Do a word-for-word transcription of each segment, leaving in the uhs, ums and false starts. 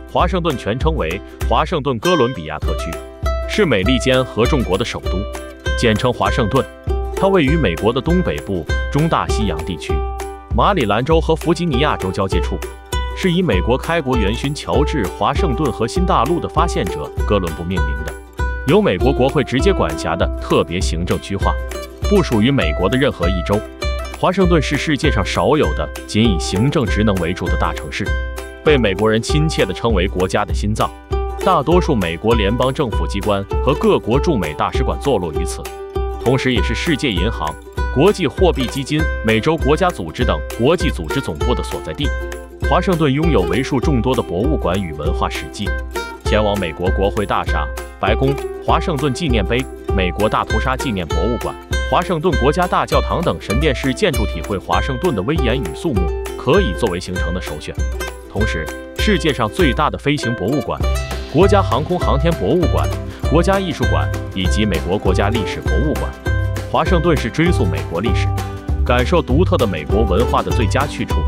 华盛顿全称为华盛顿哥伦比亚特区，是美利坚合众国的首都，简称华盛顿。它位于美国的东北部中大西洋地区，马里兰州和弗吉尼亚州交界处，是以美国开国元勋乔治·华盛顿和新大陆的发现者哥伦布命名的，由美国国会直接管辖的特别行政区划，不属于美国的任何一州。华盛顿是世界上少有的仅以行政职能为主的大城市，被美国人亲切地称为国家的心脏。大多数美国联邦政府机关和各国驻美大使馆坐落于此，同时也是世界银行、国际货币基金、美洲国家组织等国际组织总部的所在地。华盛顿拥有为数众多的博物馆与文化史迹，前往美国国会大厦、白宫、华盛顿纪念碑、美国大屠杀纪念博物馆、华盛顿国家大教堂等神殿式建筑，体会华盛顿的威严与肃穆，可以作为行程的首选。同时，世界上最大的飞行博物馆、国家航空航天博物馆、国家艺术馆以及美国国家历史博物馆，华盛顿是追溯美国历史、感受独特的美国文化的最佳去处。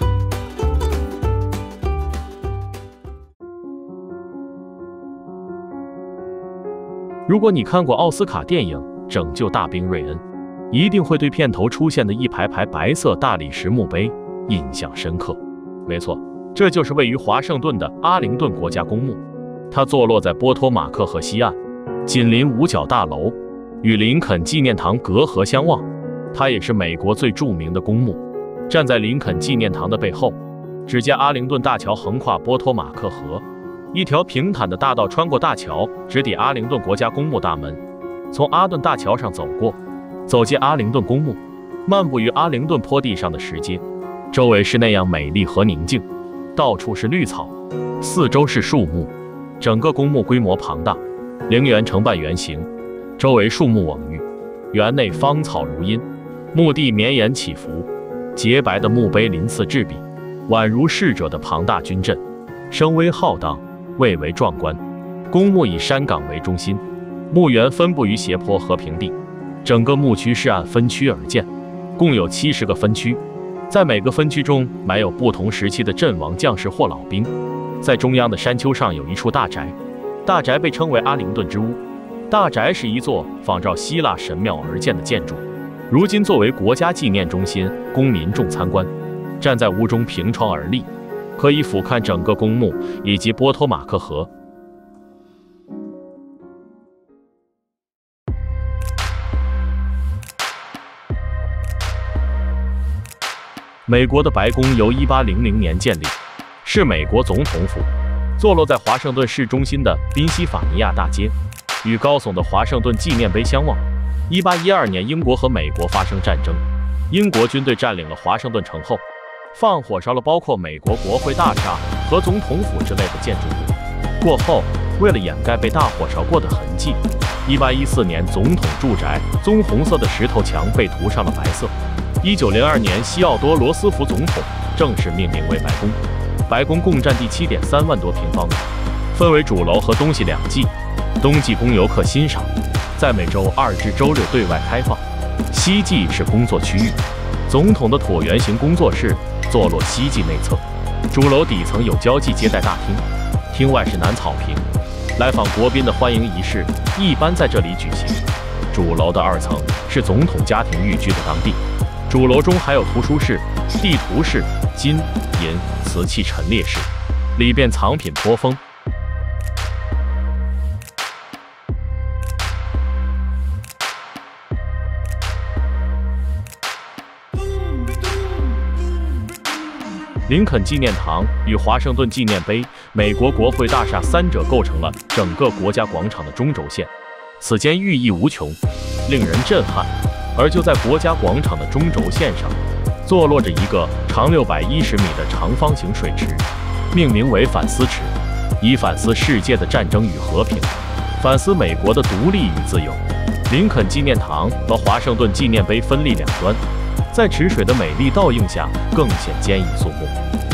如果你看过奥斯卡电影《拯救大兵瑞恩》，一定会对片头出现的一排排白色大理石墓碑印象深刻。没错，这就是位于华盛顿的阿灵顿国家公墓，它坐落在波托马克河西岸，紧邻五角大楼，与林肯纪念堂隔河相望。它也是美国最著名的公墓。站在林肯纪念堂的背后，只见阿灵顿大桥横跨波托马克河，一条平坦的大道穿过大桥，直抵阿灵顿国家公墓大门。从阿顿大桥上走过，走进阿灵顿公墓，漫步于阿灵顿坡地上的石阶，周围是那样美丽和宁静，到处是绿草，四周是树木，整个公墓规模庞大，陵园呈半圆形，周围树木蓊郁，园内芳草如茵，墓地绵延起伏，洁白的墓碑鳞次栉比，宛如逝者的庞大军阵，声威浩荡，蔚为壮观。公墓以山岗为中心，墓园分布于斜坡和平地，整个墓区是按分区而建，共有七十个分区，在每个分区中埋有不同时期的阵亡将士或老兵。在中央的山丘上有一处大宅，大宅被称为阿灵顿之屋。大宅是一座仿照希腊神庙而建的建筑，如今作为国家纪念中心供民众参观。站在屋中凭窗而立，可以俯瞰整个公墓以及波托马克河。美国的白宫由一八零零年建立，是美国总统府，坐落在华盛顿市中心的宾夕法尼亚大街，与高耸的华盛顿纪念碑相望。一八一二年，英国和美国发生战争，英国军队占领了华盛顿城后，放火烧了包括美国国会大厦和总统府之类的建筑物。过后，为了掩盖被大火烧过的痕迹，一八一四年总统住宅棕红色的石头墙被涂上了白色。一九零二年，西奥多·罗斯福总统正式命名为白宫。白宫共占地七点三万多平方米，分为主楼和东西两季。冬季供游客欣赏，在每周二至周六对外开放；西季是工作区域。总统的椭圆形工作室坐落西季内侧，主楼底层有交际接待大厅，厅外是南草坪。来访国宾的欢迎仪式一般在这里举行。主楼的二层是总统家庭寓居的当地。主楼中还有图书室、地图室、金银瓷器陈列室，里边藏品颇丰。林肯纪念堂与华盛顿纪念碑、美国国会大厦三者构成了整个国家广场的中轴线，此间寓意无穷，令人震撼。而就在国家广场的中轴线上，坐落着一个长六百一十米的长方形水池，命名为反思池，以反思世界的战争与和平，反思美国的独立与自由。林肯纪念堂和华盛顿纪念碑分立两端，在池水的美丽倒映下，更显坚毅肃穆。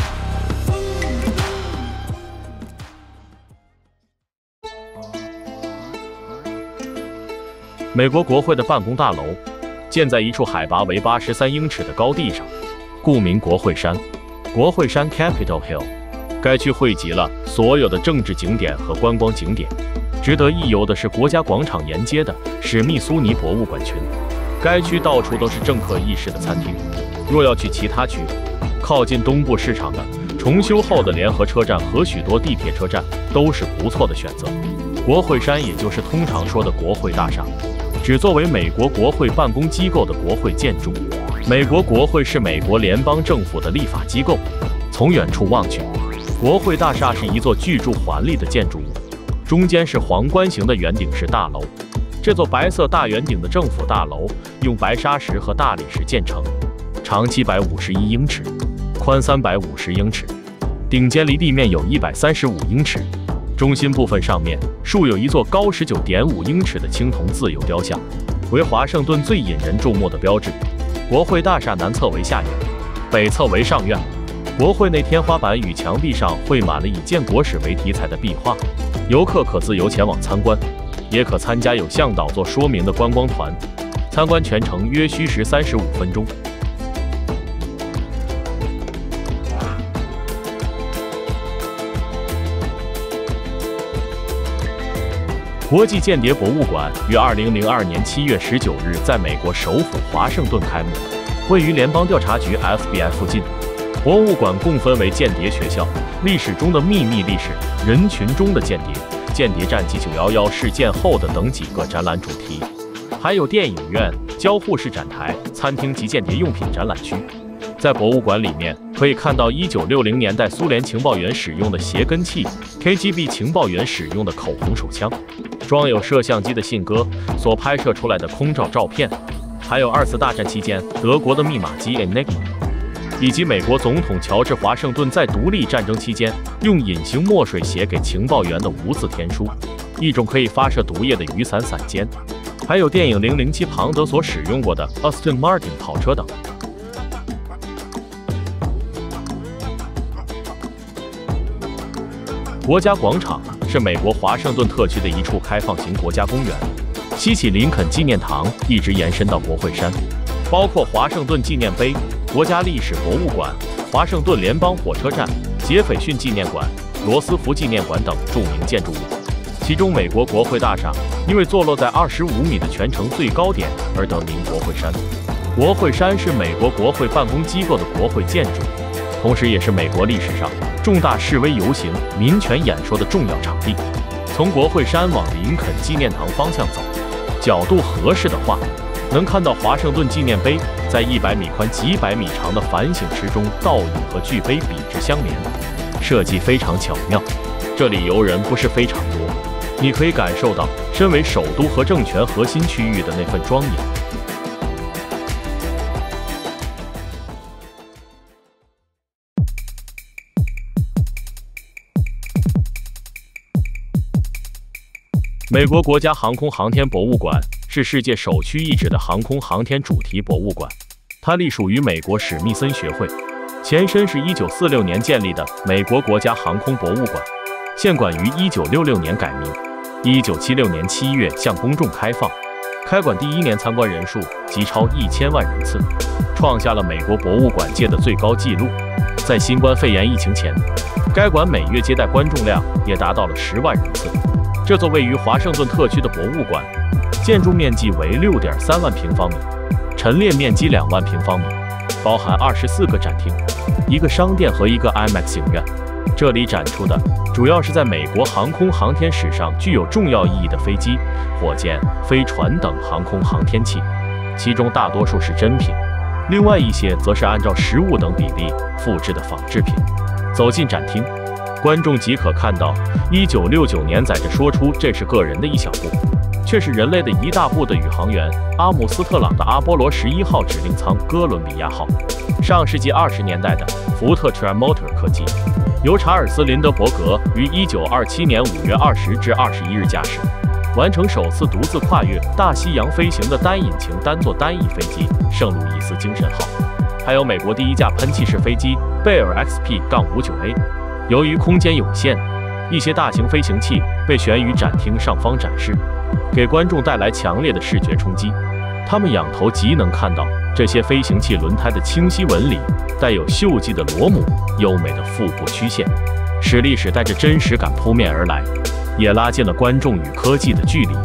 美国国会的办公大楼建在一处海拔为八十三英尺的高地上，故名国会山。国会山 （Capitol Hill） 该区汇集了所有的政治景点和观光景点。值得一游的是国家广场沿街的史密苏尼博物馆群，该区到处都是政客议事的餐厅。若要去其他区，靠近东部市场的重修后的联合车站和许多地铁车站都是不错的选择。国会山也就是通常说的国会大厦，只作为美国国会办公机构的国会建筑。美国国会是美国联邦政府的立法机构。从远处望去，国会大厦是一座巨柱华丽的建筑物，中间是皇冠形的圆顶式大楼。这座白色大圆顶的政府大楼用白砂石和大理石建成，长七百五十一英尺，宽三百五十英尺，顶尖离地面有一百三十五英尺。中心部分上面竖有一座高十九点五英尺的青铜自由雕像，为华盛顿最引人注目的标志。国会大厦南侧为下院，北侧为上院。国会内天花板与墙壁上绘满了以建国史为题材的壁画，游客可自由前往参观，也可参加有向导做说明的观光团。参观全程约需时三十五分钟。国际间谍博物馆于二零零二年七月十九日在美国首府华盛顿开幕，位于联邦调查局 F B I 附近。博物馆共分为间谍学校、历史中的秘密历史、人群中的间谍、间谍战及九一一事件后的等几个展览主题，还有电影院、交互式展台、餐厅及间谍用品展览区。在博物馆里面可以看到一九六零年代苏联情报员使用的鞋跟器、K G B 情报员使用的口红手枪、装有摄像机的信鸽所拍摄出来的空照照片，还有二次大战期间德国的密码机 Enigma， 以及美国总统乔治华盛顿在独立战争期间用隐形墨水写给情报员的无字天书，一种可以发射毒液的雨伞伞尖，还有电影零零七庞德所使用过的 Aston Martin 跑车等。国家广场是美国华盛顿特区的一处开放型国家公园，西起林肯纪念堂一直延伸到国会山，包括华盛顿纪念碑、国家历史博物馆、华盛顿联邦火车站、杰斐逊纪念馆、罗斯福纪念馆等著名建筑物。其中，美国国会大厦因为坐落在二十五米的全城最高点而得名国会山。国会山是美国国会办公机构的国会建筑，同时也是美国历史上重大示威游行、民权演说的重要场地。从国会山往林肯纪念堂方向走，角度合适的话，能看到华盛顿纪念碑在一百米宽、几百米长的反省池中倒影和巨碑笔直相连，设计非常巧妙。这里游人不是非常多，你可以感受到身为首都和政权核心区域的那份庄严。美国国家航空航天博物馆是世界首屈一指的航空航天主题博物馆，它隶属于美国史密森学会，前身是一九四六年建立的美国国家航空博物馆，现馆于一九六六年改名，一九七六年七月向公众开放。开馆第一年参观人数即超一千万人次，创下了美国博物馆界的最高纪录。在新冠肺炎疫情前，该馆每月接待观众量也达到了十万人次。这座位于华盛顿特区的博物馆，建筑面积为六点三万平方米，陈列面积两万平方米，包含二十四个展厅、一个商店和一个 IMAX 影院。这里展出的主要是在美国航空航天史上具有重要意义的飞机、火箭、飞船等航空航天器，其中大多数是真品，另外一些则是按照实物等比例复制的仿制品。走进展厅，观众即可看到一九六九年载着说出这是个人的一小步，却是人类的一大步的宇航员阿姆斯特朗的阿波罗十一号指令舱哥伦比亚号，上世纪二十年代的福特 Trimotor 客机，由查尔斯林德伯格于一九二七年五月二十至二十一日驾驶，完成首次独自跨越大西洋飞行的单引擎单座单翼飞机圣路易斯精神号，还有美国第一架喷气式飞机贝尔 X P 五九 A。由于空间有限，一些大型飞行器被悬于展厅上方展示，给观众带来强烈的视觉冲击。他们仰头即能看到这些飞行器轮胎的清晰纹理，带有锈迹的螺母，优美的腹部曲线， 使历史带着真实感扑面而来，也拉近了观众与科技的距离。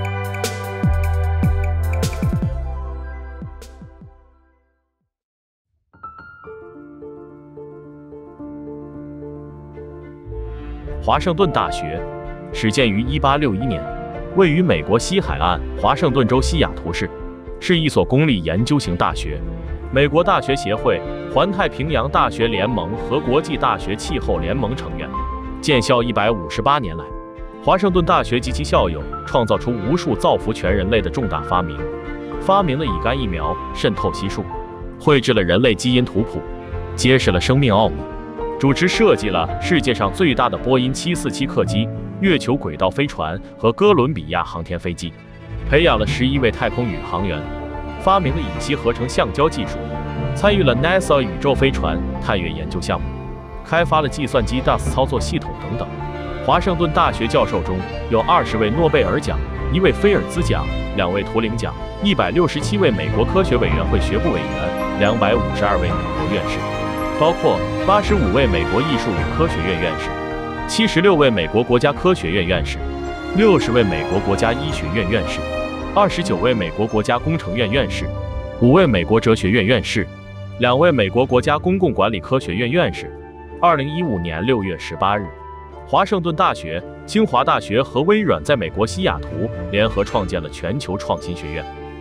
华盛顿大学始建于一八六一年，位于美国西海岸华盛顿州西雅图市，是一所公立研究型大学。美国大学协会、环太平洋大学联盟和国际大学气候联盟成员。建校一百五十八年来，华盛顿大学及其校友创造出无数造福全人类的重大发明，发明了乙肝疫苗、渗透系数，绘制了人类基因图谱，揭示了生命奥秘。主持设计了世界上最大的波音七四七客机、月球轨道飞船和哥伦比亚航天飞机，培养了十一位太空宇航员，发明了乙烯合成橡胶技术，参与了 NASA 宇宙飞船探月研究项目，开发了计算机 D O S 操作系统等等。华盛顿大学教授中有二十位诺贝尔奖、一位菲尔兹奖、两位图灵奖、一百六十七位美国科学委员会学部委员、两百五十二位美国院士，包括八十五位美国艺术与科学院院士，七十六位美国国家科学院院士，六十位美国国家医学院院士，二十九位美国国家工程院院士，五位美国哲学院院士，两位美国国家公共管理科学院院士。二零一五年六月十八日，华盛顿大学、清华大学和微软在美国西雅图联合创建了全球创新学院。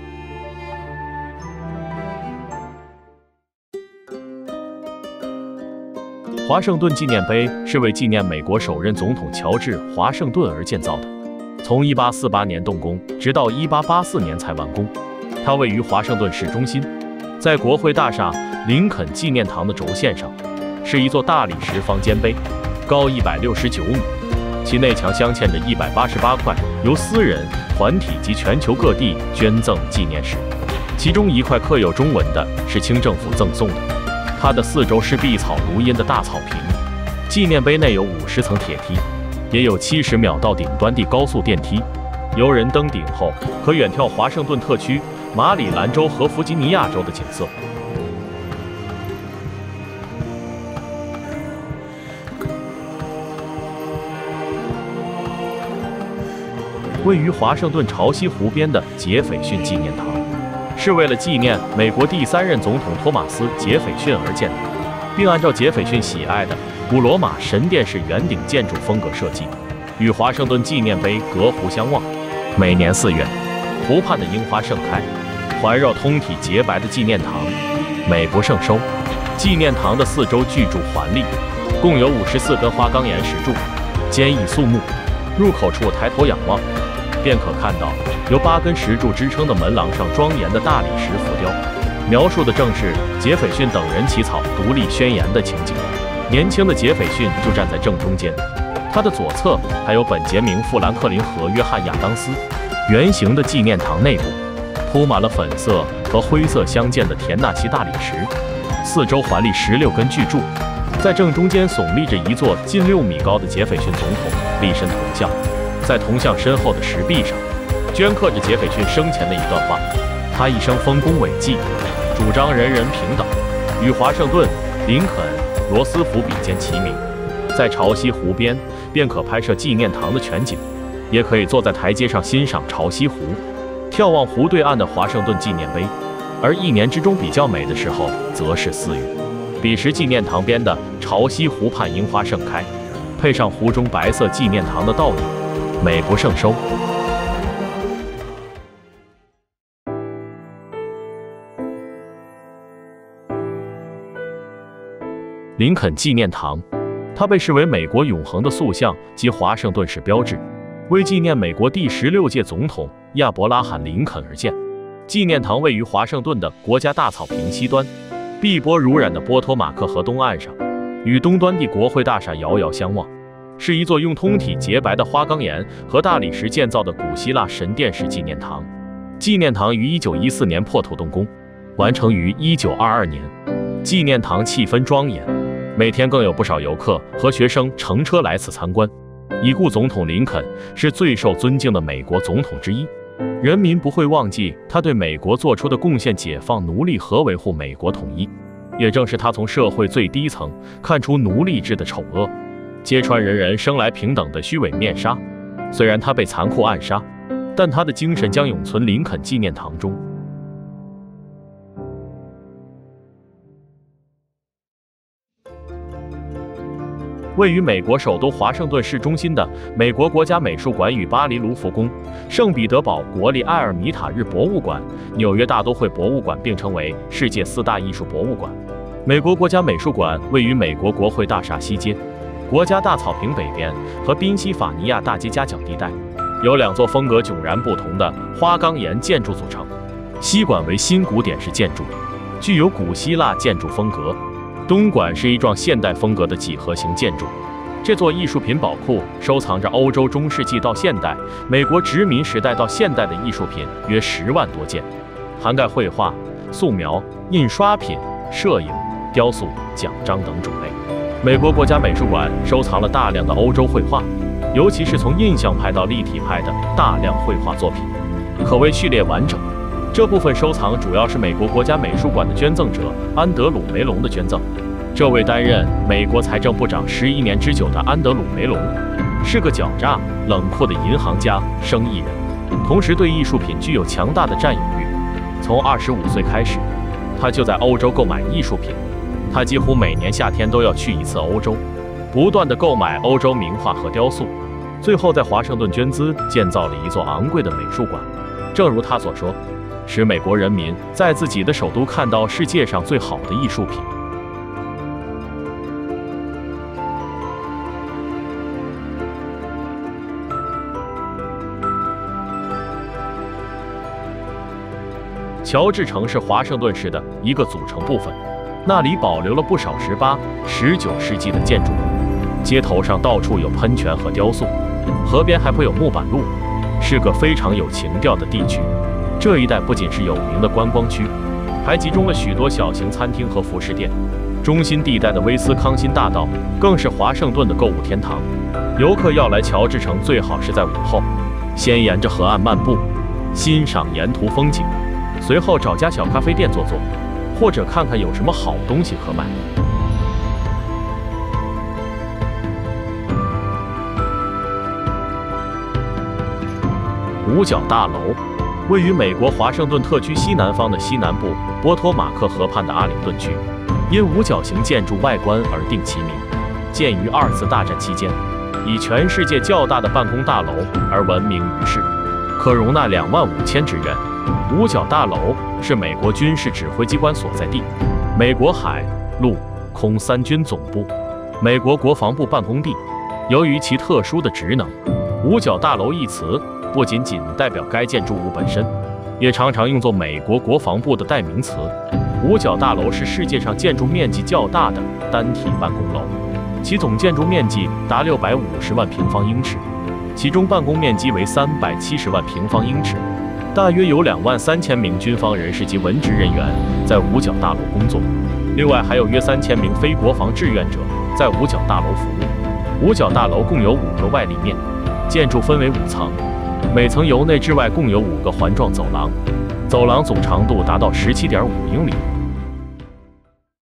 华盛顿纪念碑是为纪念美国首任总统乔治·华盛顿而建造的，从一八四八年动工，直到一八八四年才完工。它位于华盛顿市中心，在国会大厦林肯纪念堂的轴线上，是一座大理石方尖碑，高一百六十九米，其内墙镶嵌着一百八十八块由私人、团体及全球各地捐赠纪念石，其中一块刻有中文的是清政府赠送的。它的四周是碧草如茵的大草坪，纪念碑内有五十层铁梯，也有七十秒到顶端的高速电梯。游人登顶后可远眺华盛顿特区、马里兰州和弗吉尼亚州的景色。位于华盛顿潮汐湖边的杰斐逊纪念堂，是为了纪念美国第三任总统托马斯·杰斐逊而建的，并按照杰斐逊喜爱的古罗马神殿式圆顶建筑风格设计，与华盛顿纪念碑隔湖相望。每年四月，湖畔的樱花盛开，环绕通体洁白的纪念堂，美不胜收。纪念堂的四周巨柱环立，共有五十四根花岗岩石柱，坚毅肃穆。入口处抬头仰望，便可看到由八根石柱支撑的门廊上庄严的大理石浮雕，描述的正是杰斐逊等人起草独立宣言的情景。年轻的杰斐逊就站在正中间，他的左侧还有本杰明·富兰克林和约翰·亚当斯。圆形的纪念堂内部铺满了粉色和灰色相间的田纳西大理石，四周环立十六根巨柱，在正中间耸立着一座近六米高的杰斐逊总统立身铜像。在铜像身后的石壁上，镌刻着杰斐逊生前的一段话：他一生丰功伟绩，主张人人平等，与华盛顿、林肯、罗斯福比肩齐名。在潮汐湖边，便可拍摄纪念堂的全景，也可以坐在台阶上欣赏潮汐湖，眺望湖对岸的华盛顿纪念碑。而一年之中比较美的时候，则是四月。彼时纪念堂边的潮汐湖畔樱花盛开，配上湖中白色纪念堂的倒影，美不胜收。林肯纪念堂，它被视为美国永恒的塑像及华盛顿市标志，为纪念美国第十六届总统亚伯拉罕·林肯而建。纪念堂位于华盛顿的国家大草坪西端，碧波如染的波托马克河东岸上，与东端的国会大厦遥遥相望，是一座用通体洁白的花岗岩和大理石建造的古希腊神殿式纪念堂。纪念堂于一九一四年破土动工，完成于一九二二年。纪念堂气氛庄严，每天更有不少游客和学生乘车来此参观。已故总统林肯是最受尊敬的美国总统之一，人民不会忘记他对美国做出的贡献，解放奴隶和维护美国统一。也正是他从社会最低层看出奴隶制的丑恶， 揭穿人人生来平等的虚伪面纱。虽然他被残酷暗杀，但他的精神将永存林肯纪念堂中。位于美国首都华盛顿市中心的美国国家美术馆与巴黎卢浮宫、圣彼得堡国立埃尔米塔日博物馆、纽约大都会博物馆并称为世界四大艺术博物馆。美国国家美术馆位于美国国会大厦西街、国家大草坪北边和宾夕法尼亚大街夹角地带，由两座风格迥然不同的花岗岩建筑组成。西馆为新古典式建筑，具有古希腊建筑风格。东馆是一幢现代风格的几何形建筑。这座艺术品宝库收藏着欧洲中世纪到现代、美国殖民时代到现代的艺术品约十万多件，涵盖绘画、素描、印刷品、摄影、雕塑、奖章等种类。美国国家美术馆收藏了大量的欧洲绘画，尤其是从印象派到立体派的大量绘画作品，可谓序列完整。这部分收藏主要是美国国家美术馆的捐赠者安德鲁·梅隆的捐赠。这位担任美国财政部长十一年之久的安德鲁·梅隆，是个狡诈、冷酷的银行家、生意人，同时对艺术品具有强大的占有欲。从二十五岁开始，他就在欧洲购买艺术品。他几乎每年夏天都要去一次欧洲，不断地购买欧洲名画和雕塑，最后在华盛顿捐资建造了一座昂贵的美术馆。正如他所说，使美国人民在自己的首都看到世界上最好的艺术品。乔治城是华盛顿市的一个组成部分，那里保留了不少十八、十九世纪的建筑。街头上到处有喷泉和雕塑，河边还会有木板路，是个非常有情调的地区。这一带不仅是有名的观光区，还集中了许多小型餐厅和服饰店。中心地带的威斯康辛大道更是华盛顿的购物天堂。游客要来乔治城，最好是在午后，先沿着河岸漫步，欣赏沿途风景，随后找家小咖啡店坐坐，或者看看有什么好东西可买。五角大楼位于美国华盛顿特区西南方的西南部波托马克河畔的阿灵顿区，因五角形建筑外观而定其名。建于二次大战期间，以全世界较大的办公大楼而闻名于世，可容纳两万五千职员。五角大楼是美国军事指挥机关所在地，美国海、陆、空三军总部，美国国防部办公地。由于其特殊的职能，五角大楼一词不仅仅代表该建筑物本身，也常常用作美国国防部的代名词。五角大楼是世界上建筑面积较大的单体办公楼，其总建筑面积达六百五十万平方英尺，其中办公面积为三百七十万平方英尺。大约有两万三千名军方人士及文职人员在五角大楼工作，另外还有约三千名非国防志愿者在五角大楼服务。五角大楼共有五个外立面，建筑分为五层，每层由内至外共有五个环状走廊，走廊总长度达到十七点五英里。